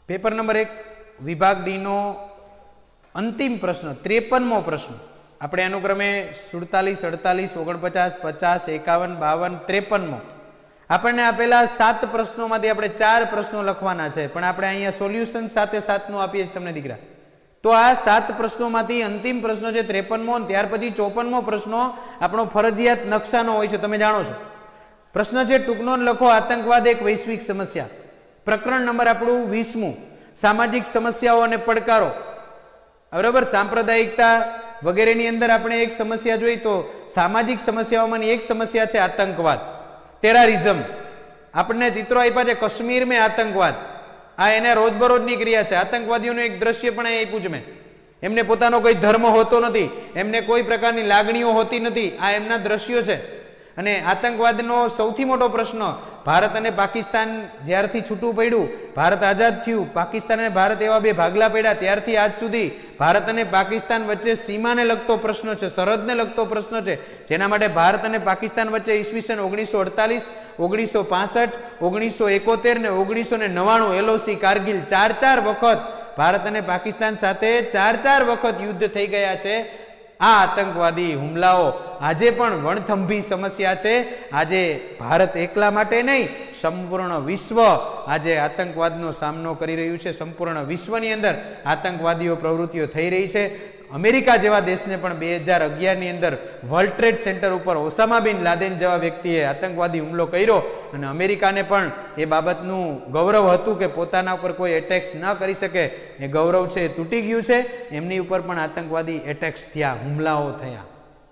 Paper number 1 विभाग D no अंतिम प्रश्न 53मो प्रश्न આપણે અનુક્રમે 47, 48, 49, 50, 51, 52, 53મો આપણને આપેલા 7 પ્રશ્નોમાંથી આપણે 4 પ્રશ્નો લખવાના છે, પણ આપણે અહીંયા સોલ્યુશન સાથે 7નું આપીએ છીએ તમને દીકરા. તો આ 7 પ્રશ્નોમાંથી અંતિમ પ્રશ્ન છે 53મો, અને ત્યાર પછી 54મો પ્રશ્નો આપણો ફરજિયાત નકશાનો હોય છે, તમે જાણો છો. પ્રશ્ન છે ટૂંકનો લખો, આતંકવાદ એક વૈશ્વિક સમસ્યા. પ્રકરણ નંબર આપણું 20મું, સામાજિક સમસ્યાઓ અને પડકારો. બરાબર, સાંપ્રદાયિકતા વગેરેની અંદર આપણે એક સમસ્યા જોઈ, તો સામાજિક સમસ્યાઓમાંની એક સમસ્યા છે આતંકવાદ, ટેરરિઝમ. આપણને ચિત્રો આપ્યા છે કાશ્મીર મેં આતંકવાદ, આ એને રોજબરોજની ક્રિયા છે. આતંકવાદીઓનું એક દ્રશ્ય પણ અહીં આપ્યું છે મેં. એમને પોતાનો કોઈ ધર્મ હોતો નથી, એમને કોઈ પ્રકારની લાગણીઓ હોતી નથી, આ એમના દ્રશ્યો છે. અને આતંકવાદનો સૌથી મોટો પ્રશ્ન, ભારત અને પાકિસ્તાન જ્યારથી છૂટું પડ્યું, ભારત આઝાદ થયું, પાકિસ્તાન અને ભારત એવા બે ભાગલા પડ્યા, ત્યારથી આજ સુધી ભારત અને પાકિસ્તાન વચ્ચે સીમાને લગતો પ્રશ્ન છે, સરહદને લગતો પ્રશ્ન છે, જેના માટે ભારત અને પાકિસ્તાન વચ્ચે ઈસવીસન 1948, 1965, 1971 ને 1999 LOC કારગિલ 4 વખત ભારત અને પાકિસ્તાન સાથે 4 વખત યુદ્ધ થઈ ગયા છે. આ આતંકવાદી હુમલાઓ આજે પણ વણથંભી સમસ્યા છે. આજે ભારત એકલા માટે નહીં, સંપૂર્ણ વિશ્વ આજે આતંકવાદનો સામનો કરી રહ્યું છે. સંપૂર્ણ વિશ્વની અંદર આતંકવાદીઓ પ્રવૃત્તિઓ થઈ રહી છે. અમેરિકા જેવા દેશને પણ 2011ની અંદર વર્લ્ડ ટ્રેડ સેન્ટર ઉપર ઓસામા બિન લાદેન જેવા વ્યક્તિએ આતંકવાદી હુમલો કર્યો, અને અમેરિકાને પણ એ બાબતનું ગૌરવ હતું કે પોતાના ઉપર કોઈ એટેક્સ ન કરી શકે. એ ગૌરવ છે એ તૂટી ગયું છે. એમની ઉપર પણ આતંકવાદી એટેક્સ થયા, હુમલાઓ થયા.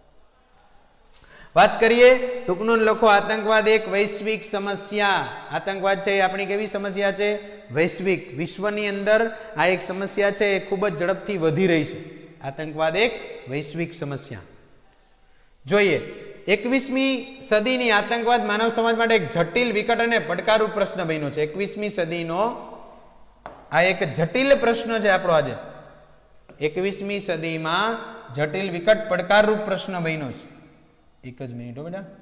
વાત કરીએ ટૂંકનું લખો, આતંકવાદ એક વૈશ્વિક સમસ્યા. આતંકવાદ છે એ આપણી કેવી સમસ્યા છે? વૈશ્વિક. વિશ્વની અંદર આ એક સમસ્યા છે, એ ખૂબ જ ઝડપથી વધી રહી છે. આતંકવાદ એક વૈશ્વિક સમસ્યા. જોઈએ, 21મી સદીની આતંકવાદ માનવ સમાજ માટે એક જટિલ, વિકટ અને પડકારરૂપ પ્રશ્ન બન્યો છે. 21મી સદીનો આ એક જટિલ પ્રશ્ન છે આપણો આજે. 21મી સદીમાં જટિલ, વિકટ, પડકારરૂપ પ્રશ્ન બન્યો છે. એક જ મિનિટ હો બેટા.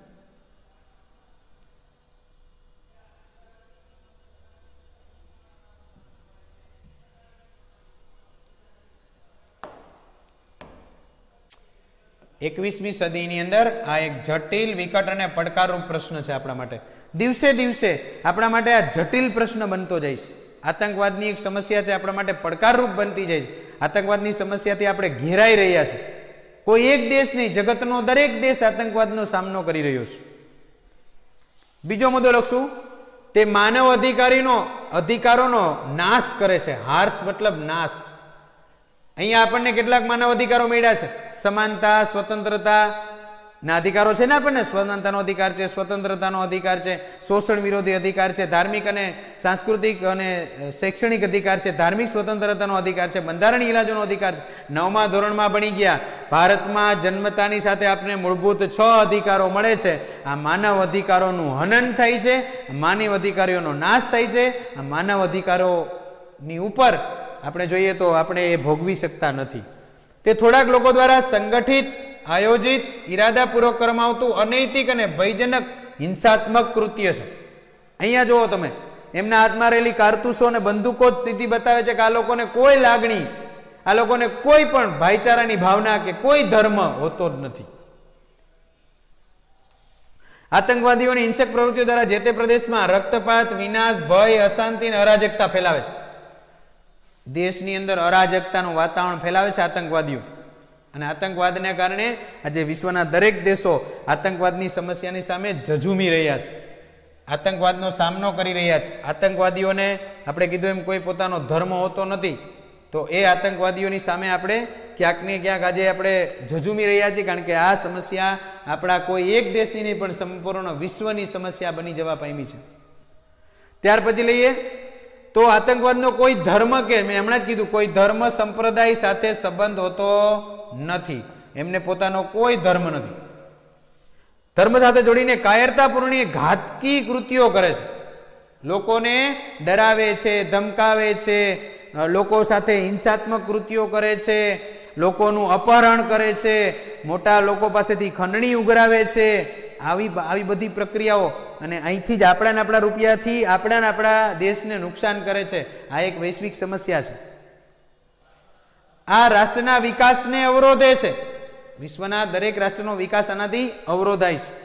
એકવીસમી સદીની અંદર આ એક જટિલ, વિકટ અને પડકારરૂપ પ્રશ્ન છે આપણા માટે. દિવસે દિવસે આપણા માટે આ જટિલ પ્રશ્ન બનતો જાય છે. આતંકવાદની એક સમસ્યા છે, આપણા માટે પડકારરૂપ બનતી જાય છે. આતંકવાદની સમસ્યાથી આપણે ઘેરાઈ રહ્યા છે. કોઈ એક દેશ નહીં, જગતનો દરેક દેશ આતંકવાદનો સામનો કરી રહ્યો છે. બીજો મુદ્દો લખશું, તે માનવ અધિકારોનો નાશ કરે છે. હાર્સ મતલબ નાશ. અહીંયા આપણને કેટલાક માનવ અધિકારો મળ્યા છે. સમાનતા, સ્વતંત્રતા ના અધિકારો છે ને આપણને. સ્વતંત્રતાનો અધિકાર છે, સ્વતંત્રતાનો અધિકાર છે, શોષણ વિરોધી અધિકાર છે, ધાર્મિક અને સાંસ્કૃતિક અને શૈક્ષણિક અધિકાર છે, ધાર્મિક સ્વતંત્રતાનો અધિકાર છે, બંધારણીય ઇલાજોનો અધિકાર છે. 9મા ધોરણમાં ભણી ગયા. ભારતમાં જન્મતાની સાથે આપણે મૂળભૂત 6 અધિકારો મળે છે. આ માનવ અધિકારોનું હનન થાય છે, માનવ અધિકારીઓનો નાશ થાય છે. આ માનવ અધિકારોની ઉપર આપણે જોઈએ તો આપણે એ ભોગવી શકતા નથી. તે થોડાક લોકો દ્વારા સંગઠિત, આયોજિત, ઈરાદાપૂર્વક કરવામાં આવતું અનૈતિક અને ભયજનક હિંસાત્મક કૃત્ય છે. અહીંયા જુઓ તમે, એમના હાથમાં રહેલી કારતૂસો અને બંદૂકો જ સીધી બતાવે છે કે આ લોકોને કોઈ લાગણી, આ લોકોને કોઈ પણ ભાઈચારાની ભાવના કે કોઈ ધર્મ હોતો જ નથી. આતંકવાદીઓની હિંસક પ્રવૃત્તિઓ દ્વારા જે તે પ્રદેશમાં રક્તપાત, વિનાશ, ભય, અશાંતિ અને અરાજકતા ફેલાવે છે. દેશની અંદર અરાજકતાનું વાતાવરણ ફેલાવે છે આતંકવાદીઓ. અને આતંકવાદને કારણે આજે વિશ્વના દરેક દેશો આતંકવાદની સમસ્યાની સામે ઝઝૂમી રહ્યા છે, આતંકવાદનો સામનો કરી રહ્યા છે. આતંકવાદીઓને આપણે કીધું એમ કોઈ પોતાનો ધર્મ હોતો નથી, તો એ આતંકવાદીઓની સામે આપણે ક્યાંક ને ક્યાંક આજે આપણે ઝઝૂમી રહ્યા છીએ, કારણ કે આ સમસ્યા આપણા કોઈ એક દેશની નહીં પણ સંપૂર્ણ વિશ્વની સમસ્યા બની જવા પામી છે. ત્યાર પછી લઈએ તો આતંકવાદનો કોઈ ધર્મ, કે મેં હમણાં જ કીધું, કોઈ ધર્મ સંપ્રદાય સાથે સંબંધ હોતો નથી. એમને પોતાનો કોઈ ધર્મ નથી. ધર્મ સાથે જોડીને કાયરતાપૂર્ણ ઘાતકી કૃત્યો કરે છે. લોકોને ડરાવે છે, ધમકાવે છે, લોકો સાથે હિંસાત્મક કૃત્યો કરે છે, લોકોનું અપહરણ કરે છે, મોટા લોકો પાસેથી ખંડણી ઉઘરાવે છે. આવી બધી પ્રક્રિયાઓ અને અહીંથી જ આપણા રૂપિયાથી આપણા દેશને નુકસાન કરે છે. આ એક વૈશ્વિક સમસ્યા છે. આ રાષ્ટ્રના વિકાસને અવરોધે છે. વિશ્વના દરેક રાષ્ટ્રનો વિકાસ આનાથી અવરોધાય છે.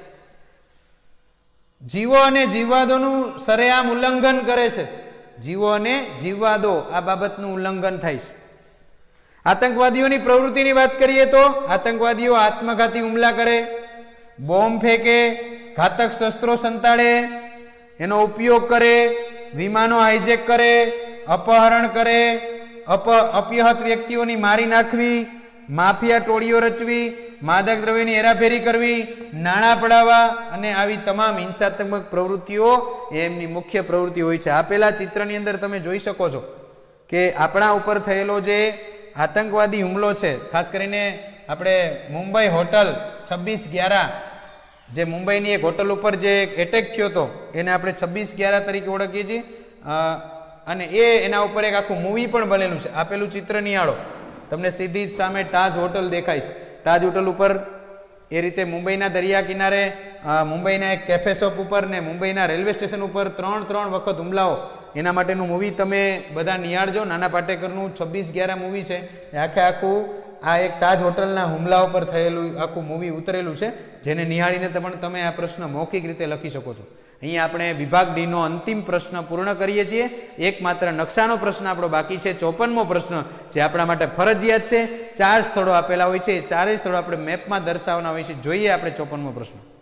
જીવો અને જીવવાદોનું સરેઆમ ઉલ્લંઘન કરે છે. જીવો અને જીવવાદો આ બાબતનું ઉલ્લંઘન થાય છે. આતંકવાદીઓની પ્રવૃત્તિની વાત કરીએ તો આતંકવાદીઓ આત્મઘાતી હુમલા કરે, બોમ્બ ફેંકે, ઘાતક શસ્ત્રો સંતાડે, એનો ઉપયોગ કરે, વિમાનો હાઈજેક કરે, અપહરણ કરે, અપ્યહત વ્યક્તિઓની મારી નાખવી, માફિયા ટોળીઓ રચવી, માદક દ્રવ્યની હેરાફેરી કરવી, નાણાં પડાવવા અને આવી તમામ હિંસાત્મક પ્રવૃત્તિઓ એમની મુખ્ય પ્રવૃત્તિ હોય છે. આપેલા ચિત્રની અંદર તમે જોઈ શકો છો કે આપણા ઉપર થયેલો જે આતંકવાદી હુમલો છે, ખાસ કરીને આપણે મુંબઈ હોટલ 26/11 જે મુંબઈની એક હોટલ ઉપર જે એટેક થયો હતો એને આપણે 26/11 તરીકે ઓળખીએ છીએ. અને એના ઉપર એક આખું મૂવી પણ બનેલું છે. આપેલું ચિત્ર નિહાળો, તમને સીધી જ સામે તાજ હોટલ દેખાય છે. તાજ હોટલ ઉપર એ રીતે મુંબઈના દરિયા કિનારે, મુંબઈના એક કેફે શોપ ઉપર ને મુંબઈના રેલવે સ્ટેશન ઉપર ત્રણ વખત હુમલાઓ, એના માટેનું મૂવી તમે બધા નિહાળજો. નાના પાટેકરનું 26/11 મૂવી છે. આખું આ એક તાજ હોટલના હુમલાઓ પર થયેલું આખું મૂવી ઉતરેલું છે, જેને નિહાળીને પણ તમે આ પ્રશ્ન મૌખિક રીતે લખી શકો છો. અહીંયા આપણે વિભાગ ડી નો અંતિમ પ્રશ્ન પૂર્ણ કરીએ છીએ. એકમાત્ર નકશાનો પ્રશ્ન આપણો બાકી છે, 54મો પ્રશ્ન, જે આપણા માટે ફરજિયાત છે. 4 સ્થળો આપેલા હોય છે, 4 સ્થળો આપણે મેપમાં દર્શાવવાના હોય છે. જોઈએ આપણે 54મો પ્રશ્ન.